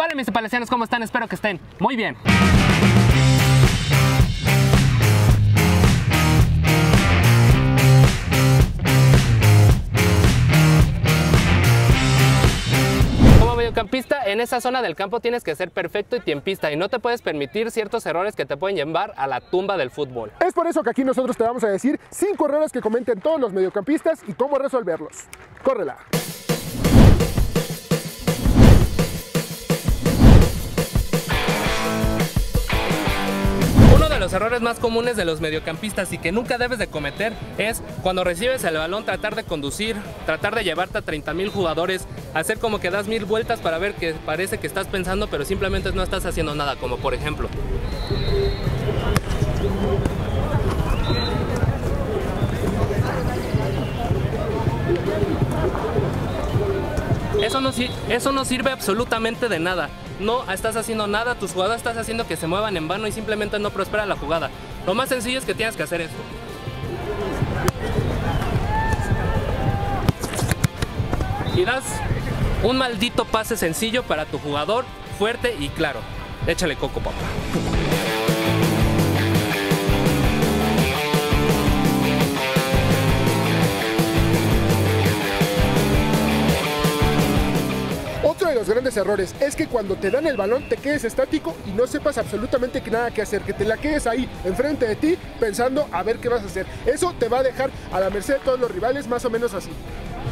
Hola mis palestianos, ¿cómo están? Espero que estén muy bien. Como mediocampista, en esa zona del campo tienes que ser perfecto y tiempista y no te puedes permitir ciertos errores que te pueden llevar a la tumba del fútbol. Es por eso que aquí nosotros te vamos a decir 5 errores que cometen todos los mediocampistas y cómo resolverlos. ¡Córrela! Uno de los errores más comunes de los mediocampistas y que nunca debes de cometer es cuando recibes el balón tratar de conducir, tratar de llevarte a 30,000 jugadores, hacer como que das 1000 vueltas para ver que parece que estás pensando pero simplemente no estás haciendo nada, como por ejemplo. Eso no sirve absolutamente de nada. No estás haciendo nada, tus jugadores estás haciendo que se muevan en vano y simplemente no prospera la jugada. Lo más sencillo es que tienes que hacer esto. Y das un maldito pase sencillo para tu jugador, fuerte y claro. Échale coco, papá. Otro de los grandes errores es que cuando te dan el balón te quedes estático y no sepas absolutamente nada que hacer, que te la quedes ahí enfrente de ti pensando a ver qué vas a hacer. Eso te va a dejar a la merced de todos los rivales, más o menos así.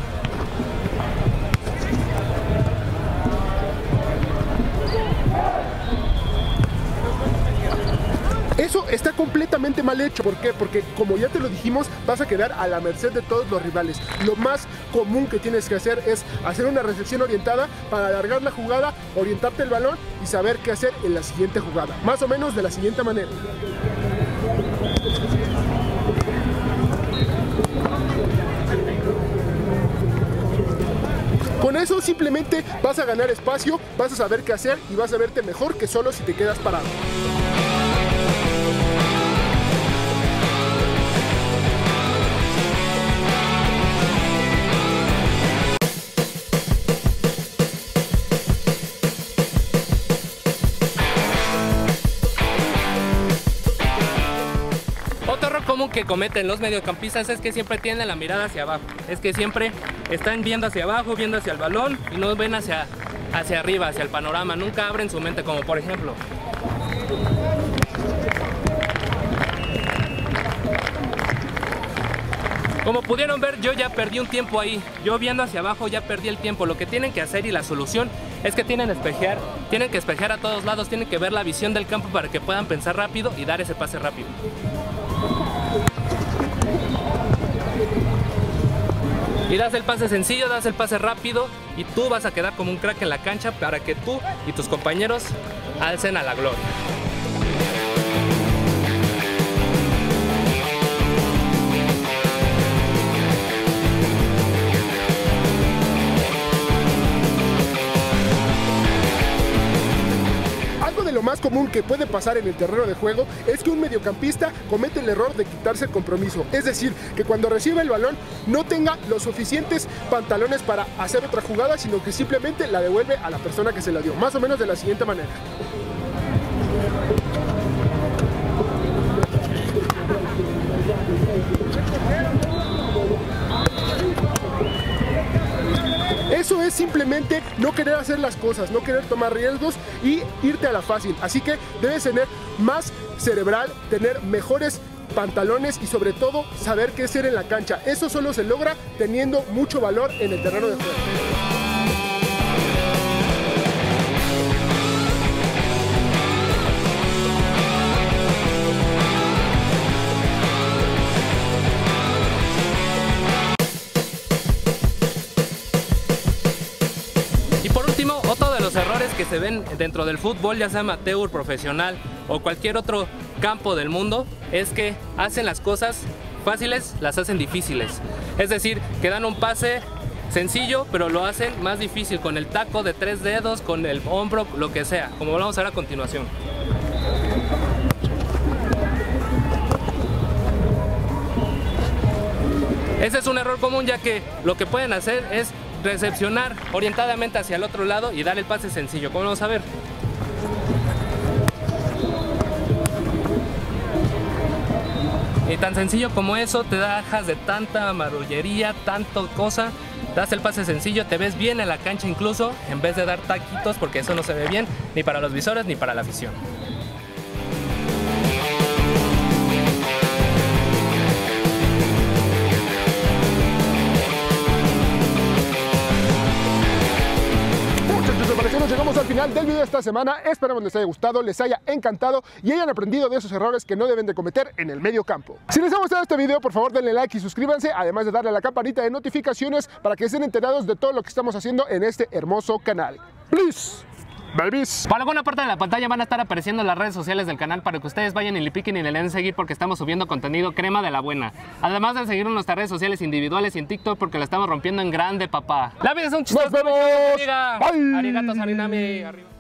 Eso está completamente mal hecho. ¿Por qué? Porque como ya te lo dijimos, vas a quedar a la merced de todos los rivales. Lo más común que tienes que hacer es hacer una recepción orientada para alargar la jugada, orientarte el balón y saber qué hacer en la siguiente jugada. Más o menos de la siguiente manera. Con eso simplemente vas a ganar espacio, vas a saber qué hacer y vas a verte mejor que solo si te quedas parado. Otro error común que cometen los mediocampistas es que siempre tienen la mirada hacia abajo. Es que siempre están viendo hacia abajo, viendo hacia el balón y no ven hacia arriba, hacia el panorama. Nunca abren su mente, como por ejemplo. Como pudieron ver, yo ya perdí un tiempo ahí. Yo viendo hacia abajo ya perdí el tiempo. Lo que tienen que hacer y la solución es que tienen que espejear a todos lados, tienen que ver la visión del campo para que puedan pensar rápido y dar ese pase rápido. Y das el pase sencillo, das el pase rápido y tú vas a quedar como un crack en la cancha para que tú y tus compañeros alcen a la gloria. Lo más común que puede pasar en el terreno de juego es que un mediocampista comete el error de quitarse el compromiso, es decir, que cuando recibe el balón no tenga los suficientes pantalones para hacer otra jugada, sino que simplemente la devuelve a la persona que se la dio, más o menos de la siguiente manera. Eso es simplemente no querer hacer las cosas, no querer tomar riesgos y irte a la fácil. Así que debes tener más cerebral, tener mejores pantalones y sobre todo saber qué hacer en la cancha. Eso solo se logra teniendo mucho valor en el terreno de juego. Otro de los errores que se ven dentro del fútbol, ya sea amateur, profesional o cualquier otro campo del mundo, es que hacen las cosas fáciles, las hacen difíciles. Es decir, que dan un pase sencillo, pero lo hacen más difícil con el taco de 3 dedos, con el hombro, lo que sea, como vamos a ver a continuación. Ese es un error común, ya que lo que pueden hacer es recepcionar orientadamente hacia el otro lado y dar el pase sencillo. ¿Cómo vamos a ver? Y tan sencillo como eso, te dejas de tanta marullería, tanto cosa, das el pase sencillo, te ves bien en la cancha incluso, en vez de dar taquitos, porque eso no se ve bien, ni para los visores ni para la afición. Llegamos al final del video de esta semana. Esperamos les haya gustado, les haya encantado y hayan aprendido de esos errores que no deben de cometer en el medio campo. Si les ha gustado este video, por favor denle like y suscríbanse, además de darle a la campanita de notificaciones para que estén enterados de todo lo que estamos haciendo en este hermoso canal. Please, babies. Por alguna parte de la pantalla van a estar apareciendo las redes sociales del canal para que ustedes vayan y le piquen y le den seguir, porque estamos subiendo contenido crema de la buena. Además de seguirnos en nuestras redes sociales individuales y en TikTok, porque la estamos rompiendo en grande, papá. La vida es un chistoso. ¡Nos vemos! Arigato, sarinami, arriba.